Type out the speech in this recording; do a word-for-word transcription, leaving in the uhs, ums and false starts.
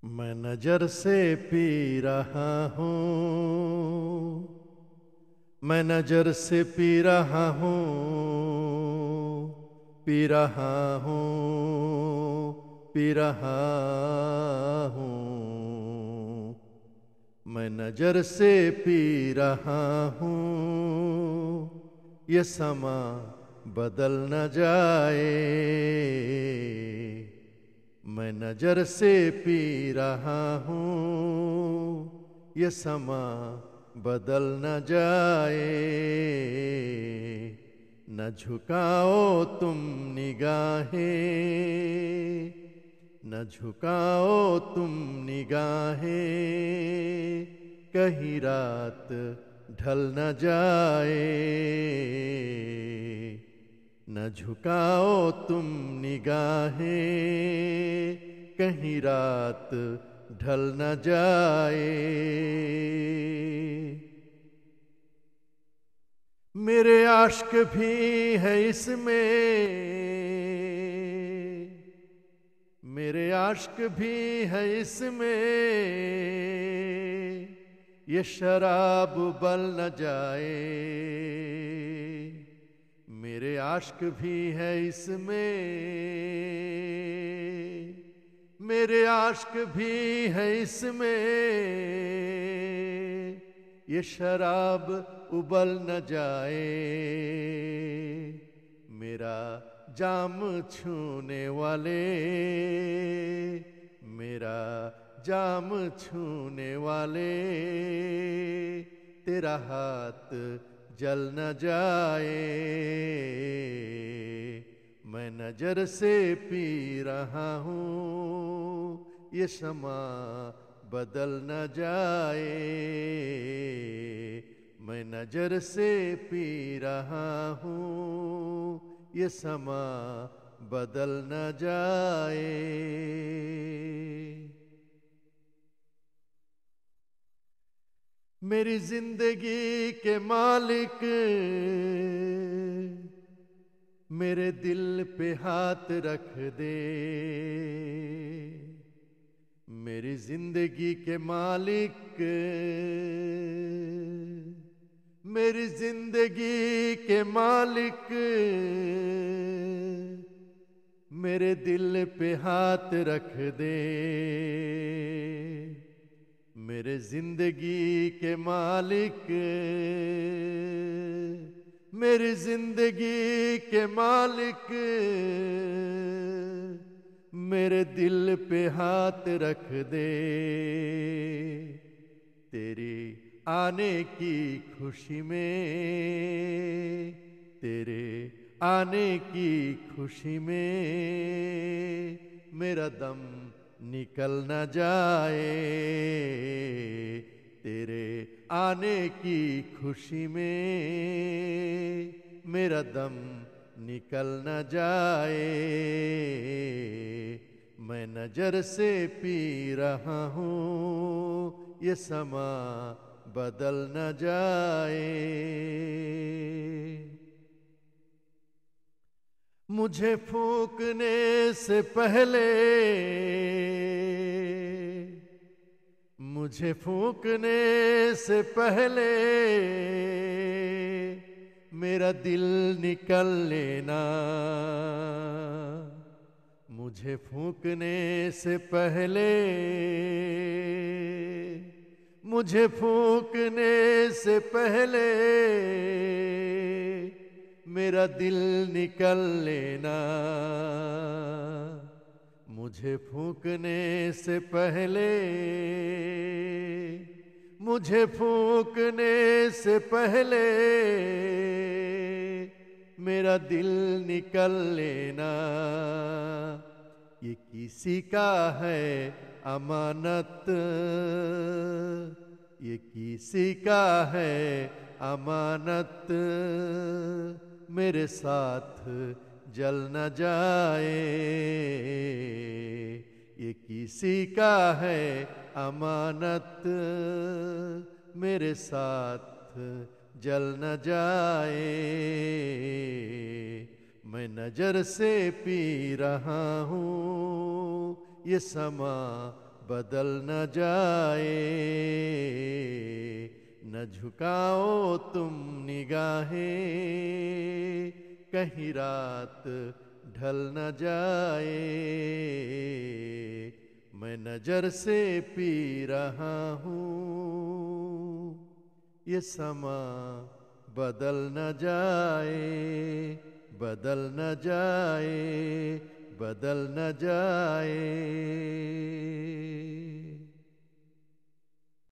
मैं नजर से पी रहा हूँ, मैं नजर से पी रहा हूँ, पी रहा हूँ, पी रहा हूँ। मैं नजर से पी रहा हूँ, ये समा बदल न जाए। मैं नजर से पी रहा हूँ, ये समा बदल न जाए। न झुकाओ तुम निगाहें, न झुकाओ तुम निगाहें, कहीं रात ढल न जाए। न झुकाओ तुम निगाहें, कहीं रात ढल न जाए। मेरे आश्क भी है इसमें, मेरे आश्क भी है इसमें, ये शराब बल न जाए। मेरे आश्क भी है इसमें, मेरे आश्क भी है इसमें, ये शराब उबल न जाए। मेरा जाम छूने वाले, मेरा जाम छूने वाले, तेरा हाथ जल न जाए। मैं नजर से पी रहा हूँ, ये समा बदल न जाए। मैं नजर से पी रहा हूँ, ये समा बदल न जाए। मेरी जिंदगी के मालिक मेरे दिल पे हाथ रख दे। मेरी जिंदगी के मालिक, मेरी जिंदगी के मालिक, मेरे दिल पे हाथ रख दे। मेरे जिंदगी के मालिक, मेरी जिंदगी के मालिक, मेरे दिल पे हाथ रख दे। तेरी आने की खुशी में, तेरे आने की खुशी में, मेरा दम निकल न जाए। तेरे आने की खुशी में, मेरा दम निकल न जाए। मैं नजर से पी रहा हूँ, ये समा बदल न जाए। मुझे फूंकने से पहले, मुझे फूंकने से पहले, मेरा दिल निकल लेना। मुझे फूंकने से पहले, मुझे फूंकने से पहले, मेरा दिल निकल लेना। मुझे फूंकने से पहले, मुझे फूंकने से पहले, मेरा दिल निकल लेना। ये किसी का है अमानत, ये किसी का है अमानत, मेरे साथ जल न जाए। ये किसी का है अमानत, मेरे साथ जल न जाए। मैं नजर से पी रहा हूँ, ये समा बदल न जाए, न झुकाओ तुम निगाहें, कहीं रात ढल न जाए। मैं नजर से पी रहा हूँ, ये समा बदल न जाए, बदल न जाए, बदल न जाए।